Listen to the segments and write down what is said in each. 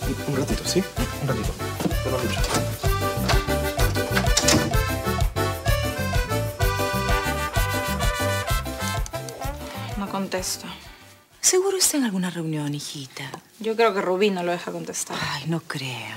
Un ratito, ¿sí? Un ratito. Te lo dicho. No contesta. Seguro está en alguna reunión, hijita. Yo creo que Rubí no lo deja contestar. Ay, no creo.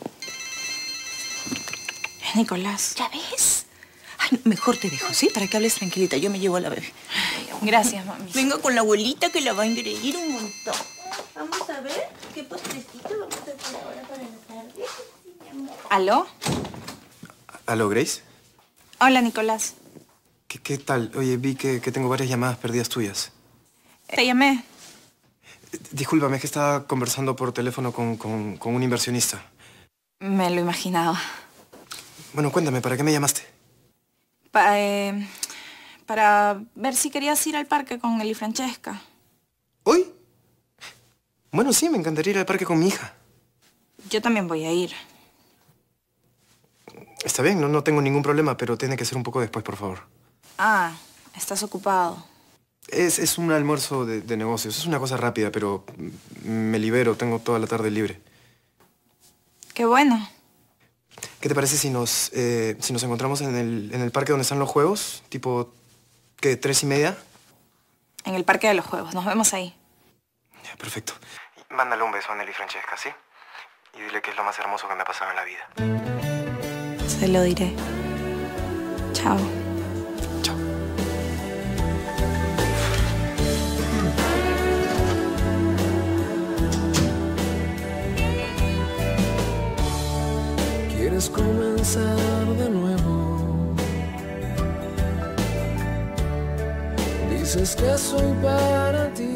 Es Nicolás. ¿Ya ves? Ay, mejor te dejo, ¿sí? Para que hables tranquilita. Yo me llevo a la bebé. Ay, gracias, mami. Venga con la abuelita que la va a engreír un montón. Vamos a ver qué postrecito vamos a hacer ahora para la tarde. ¿Aló? ¿Aló, Grace? Hola, Nicolás. ¿Qué tal? Oye, vi que tengo varias llamadas perdidas tuyas. Te llamé. Discúlpame, es que estaba conversando por teléfono con un inversionista. Me lo imaginaba. Bueno, cuéntame, ¿para qué me llamaste? Para ver si querías ir al parque con él y Francesca. ¿Hoy? Bueno, sí, me encantaría ir al parque con mi hija. Yo también voy a ir. Está bien, no tengo ningún problema, pero tiene que ser un poco después, por favor. Ah, estás ocupado. Es un almuerzo de negocios. Es una cosa rápida, pero me libero. Tengo toda la tarde libre. Qué bueno. ¿Qué te parece si nos encontramos en el parque donde están los juegos? Tipo, ¿qué? ¿3:30? En el parque de los juegos. Nos vemos ahí. Ya, perfecto. Mándale un beso a Nelly y Francesca, ¿sí? Y dile que es lo más hermoso que me ha pasado en la vida. Se lo diré. Chao. Chao. ¿Quieres comenzar de nuevo? Dices que soy para ti.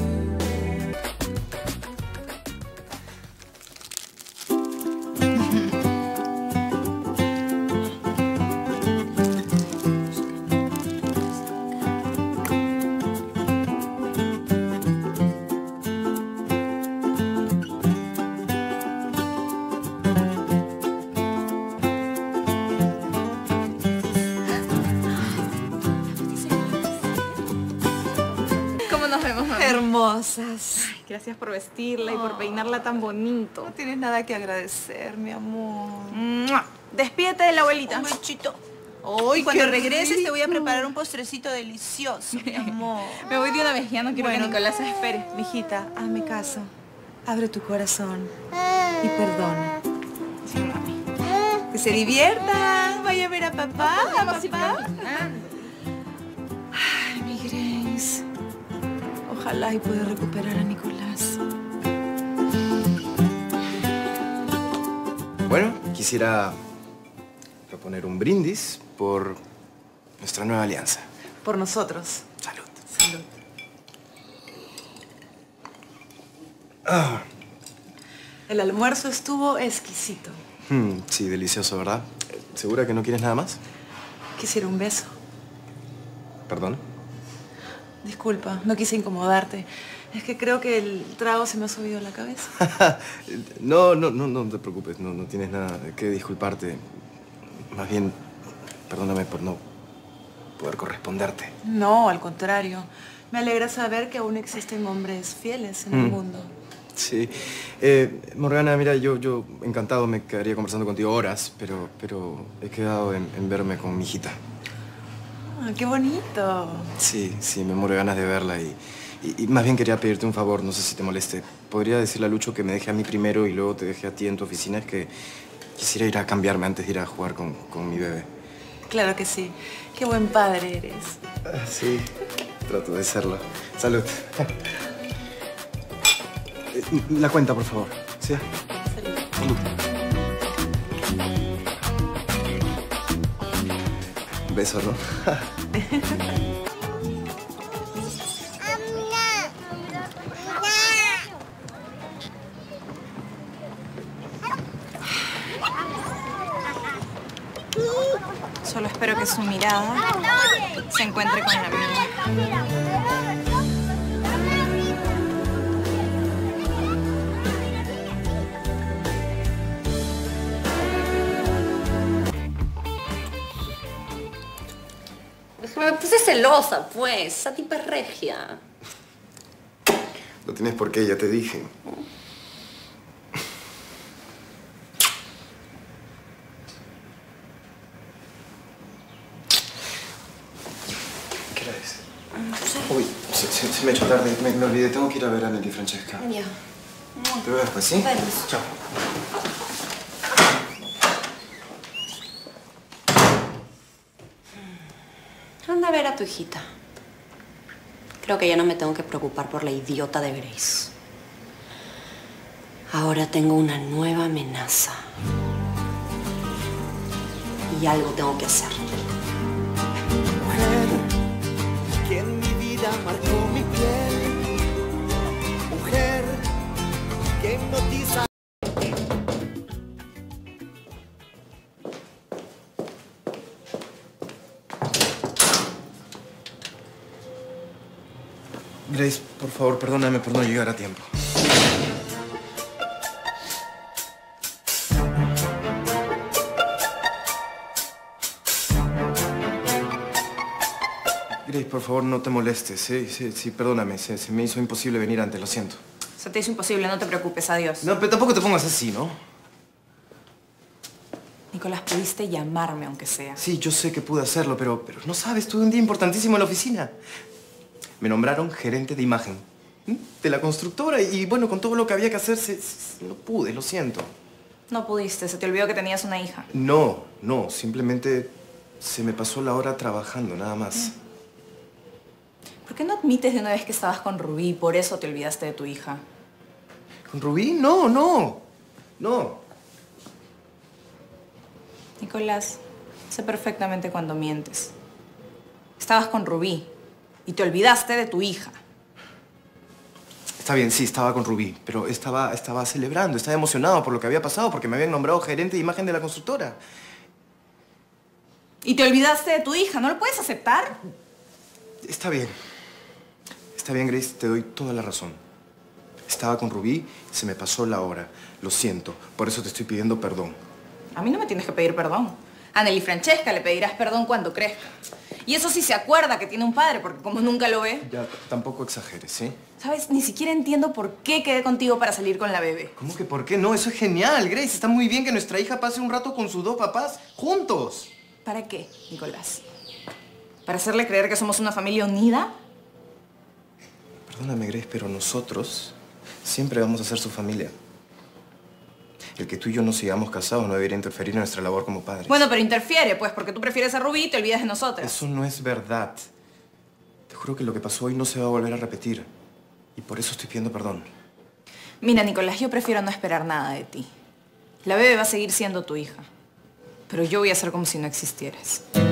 ¿Cómo nos vemos, mami? Hermosas. Ay, gracias por vestirla y por peinarla tan bonito. No tienes nada que agradecer, mi amor. ¡Mua! Despídete de la abuelita. Un bechito. Hoy, cuando regreses, te voy a preparar un postrecito delicioso, mi amor. Me voy de una vez, ya no quiero que Nicolás se espere. Mijita, hazme caso. Abre tu corazón y perdona. Sí, mami. Que se diviertan. Vaya a ver a papá, a Vamos a ir papá. caminando. Ay, mi Grace. Ojalá y pueda recuperar a Nicolás. Bueno, quisiera proponer un brindis por nuestra nueva alianza. Por nosotros. Salud. Salud. Ah. El almuerzo estuvo exquisito. Sí, delicioso, ¿verdad? ¿Segura que no quieres nada más? Quisiera un beso. ¿Perdón? Disculpa, no quise incomodarte. Es que creo que el trago se me ha subido a la cabeza. No te preocupes. No tienes nada que disculparte. Más bien, perdóname por no poder corresponderte. No, al contrario. Me alegra saber que aún existen hombres fieles en el mundo. Sí. Morgana, mira, yo encantado me quedaría conversando contigo horas, pero he quedado en verme con mi hijita. Ah, ¡qué bonito! Sí, me muero de ganas de verla y más bien quería pedirte un favor, no sé si te moleste. ¿Podría decirle a Lucho que me deje a mí primero y luego te deje a ti en tu oficina? Es que quisiera ir a cambiarme antes de ir a jugar con mi bebé. Claro que sí. ¡Qué buen padre eres! Sí, trato de serlo. Salud. La cuenta, por favor. ¿Sí? Salud. Beso, ¿no? Solo espero que su mirada se encuentre con la mía. Me puse celosa, pues. Esa tipa es regia. No tienes por qué, ya te dije. se me ha hecho tarde. Me olvidé. Tengo que ir a ver a Nelly y Francesca. Genial. Te veo después, ¿sí? Permiso. Chao. Anda a ver a tu hijita. Creo que ya no me tengo que preocupar por la idiota de Grace. Ahora tengo una nueva amenaza. Y algo tengo que hacer. Mujer, que en mi vida marcó mi piel. Mujer, que hipnotiza. Grace, por favor, perdóname por no llegar a tiempo. Grace, por favor, no te molestes. Sí, perdóname. Se me hizo imposible venir antes, lo siento. Se te hizo imposible, no te preocupes, adiós. No, pero tampoco te pongas así, ¿no? Nicolás, pudiste llamarme aunque sea. Sí, yo sé que pude hacerlo, pero no sabes, tuve un día importantísimo en la oficina. Me nombraron gerente de imagen de la constructora y bueno, con todo lo que había que hacer, no pude, lo siento. No pudiste, se te olvidó que tenías una hija. No, simplemente se me pasó la hora trabajando, nada más. ¿Por qué no admites de una vez que estabas con Rubí y por eso te olvidaste de tu hija? ¿Con Rubí? No. Nicolás, sé perfectamente cuando mientes. Estabas con Rubí y te olvidaste de tu hija. Está bien, sí, estaba con Rubí, pero estaba celebrando, estaba emocionado por lo que había pasado, porque me habían nombrado gerente de imagen de la constructora. Y te olvidaste de tu hija, ¿no lo puedes aceptar? Está bien, Grace, te doy toda la razón. Estaba con Rubí, se me pasó la hora. Lo siento, por eso te estoy pidiendo perdón. A mí no me tienes que pedir perdón. A Nelly Francesca le pedirás perdón cuando crezca. Y eso sí se acuerda que tiene un padre, porque como nunca lo ve... Ya, tampoco exageres, ¿sí? ¿Sabes? Ni siquiera entiendo por qué quedé contigo para salir con la bebé. ¿Cómo que por qué no? Eso es genial, Grace. Está muy bien que nuestra hija pase un rato con sus dos papás juntos. ¿Para qué, Nicolás? ¿Para hacerle creer que somos una familia unida? Perdóname, Grace, pero nosotros siempre vamos a ser su familia. El que tú y yo nos sigamos casados no debería interferir en nuestra labor como padres. Bueno, pero interfiere, pues, porque tú prefieres a Rubí y te olvidas de nosotras. Eso no es verdad. Te juro que lo que pasó hoy no se va a volver a repetir. Y por eso estoy pidiendo perdón. Mira, Nicolás, yo prefiero no esperar nada de ti. La bebé va a seguir siendo tu hija. Pero yo voy a hacer como si no existieras.